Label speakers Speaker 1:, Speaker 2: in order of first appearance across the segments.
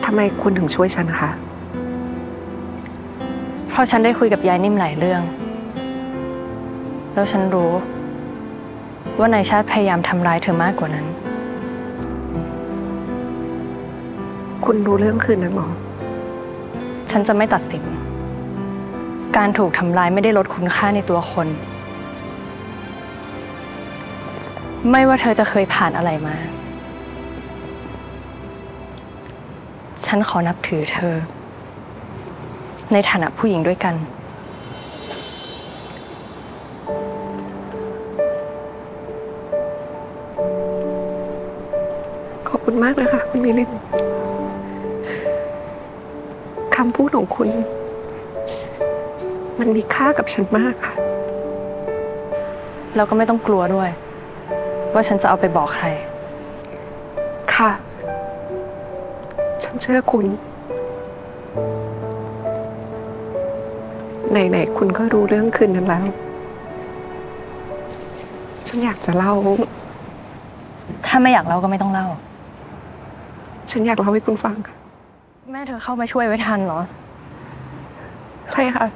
Speaker 1: ทำไมคุณถึงช่วยฉันคะ
Speaker 2: เพราะฉันได้คุยกับยายนิ่มหลายเรื่อง แล้วฉันรู้ว่านายชาติพยายามทำร้ายเธอมากกว่านั้น
Speaker 1: คุณรู้เรื่องคืนนั้นหรอ
Speaker 2: ฉันจะไม่ตัดสิน การถูกทำร้ายไม่ได้ลดคุณค่าในตัวคน ไม่ว่าเธอจะเคยผ่านอะไรมา ฉันขอนับถือเธอในฐานะผู้หญิงด้วยกัน
Speaker 1: ขอบคุณมากเลยค่ะคุณมิลินคำพูดของคุณมันมีค่ากับฉันมากค่ะ
Speaker 2: แล้วก็ไม่ต้องกลัวด้วยว่าฉันจะเอาไปบอกใคร
Speaker 1: ค่ะฉันเชื่อคุณไหนๆคุณก็รู้เรื่องคืนนั้นแล้วฉันอยากจะเล่า
Speaker 2: ถ้าไม่อยากเล่าก็ไม่ต้องเล่า
Speaker 1: ฉันอยากเล่าให้คุณฟังค่ะ
Speaker 2: แม่เธอเข้ามาช่วยไว้ทันเหรอ
Speaker 1: ใช่ค่ะ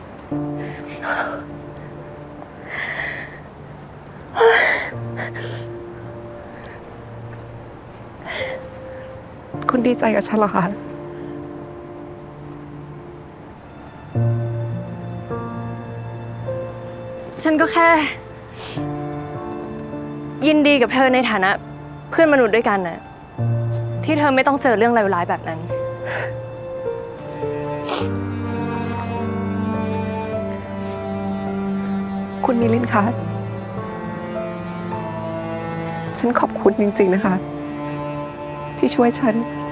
Speaker 1: คุณดีใจกับฉันเหรอคะ
Speaker 2: ฉันก็แค่ยินดีกับเธอในฐานะเพื่อนมนุษย์ด้วยกันน่ะที่เธอไม่ต้องเจอเรื่องเลวร้ายแบบนั้น
Speaker 1: คุณมิลินคะฉันขอบคุณจริงๆนะคะที่ช่วยฉัน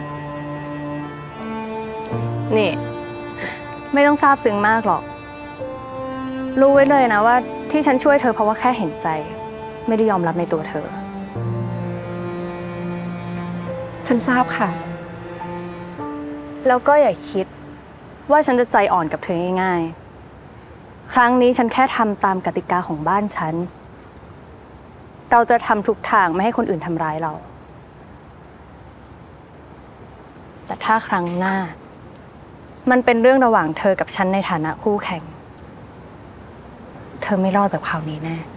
Speaker 2: นี่ไม่ต้องซาบซึ้งมากหรอกรู้ไว้เลยนะว่าที่ฉันช่วยเธอเพราะว่าแค่เห็นใจไม่ได้ยอมรับในตัวเธอ
Speaker 1: ฉันทราบค่ะ
Speaker 2: แล้วก็อย่าคิดว่าฉันจะใจอ่อนกับเธอง่ายๆครั้งนี้ฉันแค่ทำตามกติกาของบ้านฉันเราจะทำทุกทางไม่ให้คนอื่นทำร้ายเราแต่ถ้าครั้งหน้ามันเป็นเรื่องระหว่างเธอกับฉันในฐานะคู่แข่งเธอไม่รอดจากคราวนี้แน่